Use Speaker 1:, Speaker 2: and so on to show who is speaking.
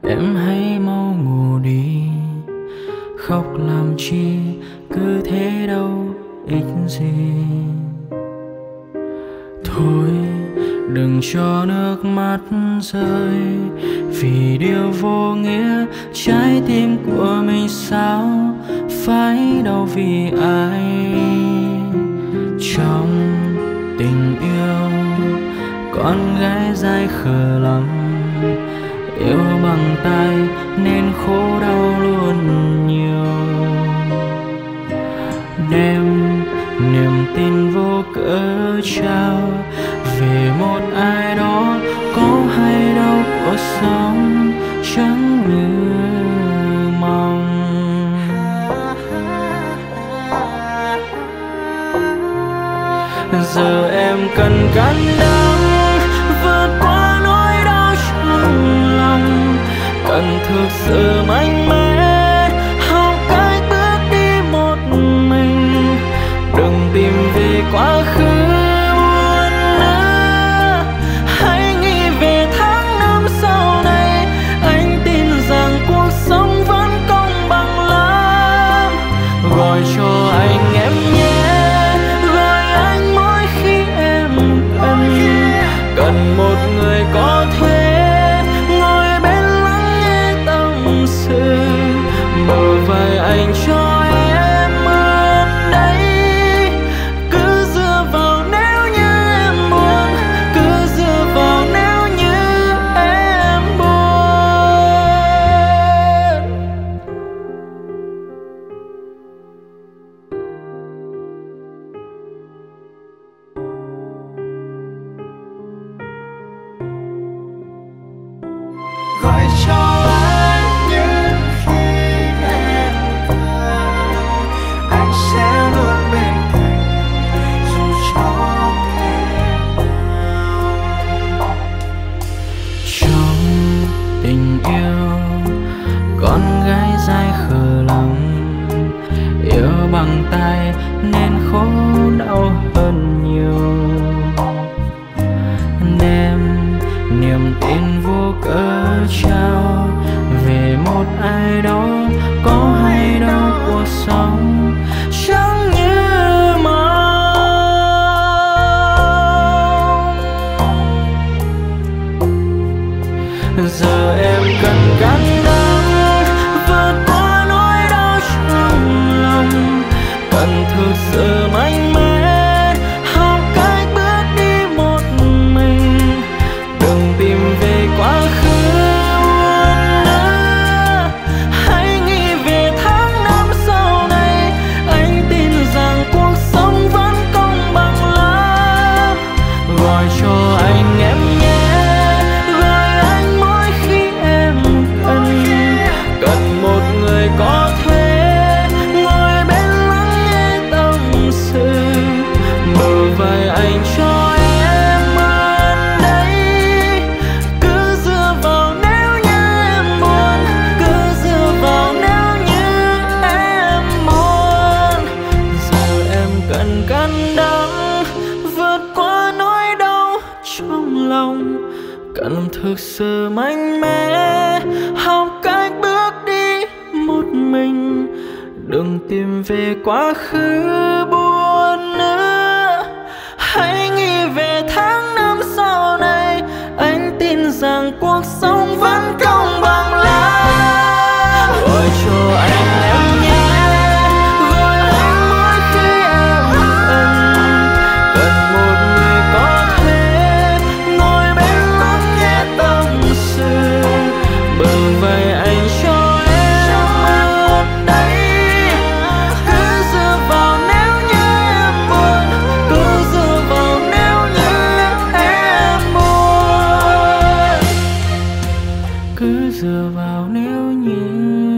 Speaker 1: Em hãy mau ngủ đi, khóc làm chi, cứ thế đâu ích gì. Thôi đừng cho nước mắt rơi, vì điều vô nghĩa trái tim của mình sao phải đau vì ai. Trong tình yêu con gái dại khờ lắm, yêu bằng tay nên khổ đau luôn nhiều. Đem niềm tin vô cớ trao về một ai đó có hay đâu cuộc sống chẳng như mong. Giờ em cần can đảm vượt qua nỗi đau trong lòng, cần thực sự mạnh mẽ học cách bước đi một mình. Đừng tìm về quá khứ buồn nữa, hãy nghĩ về tháng năm sau này. Anh tin rằng cuộc sống vẫn công bằng lắm. Gọi cho anh em nhé, gọi anh mỗi khi em cần một người có thể ngồi bên lắng nghe tâm sự. Bờ vai anh cho em mượn đây, cứ dựa vào nếu như em buồn, cứ dựa vào nếu như em buồn.
Speaker 2: Gọi cho anh những khi em cần, anh sẽ luôn bên cạnh dù cho thế nào.
Speaker 1: Trong tình yêu con gái dại khờ lắm, yêu bằng tay nên khổ đau hơn nhiều. Đem niềm tin vô cớ trao về một ai đó có hay đâu cuộc sống chẳng như mong. Giờ em cần can đảm vượt qua nỗi đau trong lòng, cần thực sự mạnh mẽ học cách bước đi một mình. Đừng tìm về quá khứ buồn nữa, hãy nghĩ về tháng năm sau này. Anh tin rằng cuộc sống vẫn công bằng lắm. Gọi cho anh em nhé, gọi anh mỗi khi em cần một người có thể ngồi bên lắng nghe tâm sự. Bờ vai anh cho em mượn đây, cứ dựa vào nếu như em buồn, cứ dựa vào nếu như em buồn. Giờ em cần can đảm vượt qua nỗi đau trong lòng, cần thực sự mạnh mẽ học cách bước đi một mình. Đừng tìm về quá khứ buồn nữa, hãy nghĩ về tháng năm sau này. Anh tin rằng cuộc sống vẫn công bằng lắm. Gọi cho anh em nhé, gọi anh mỗi khi em cần một người có thể ngồi bên lắng nghe tâm sự. Bờ vai anh cho em mượn đây, cứ dựa vào nếu như em buồn, cứ dựa vào nếu như em buồn, cứ dựa vào nếu như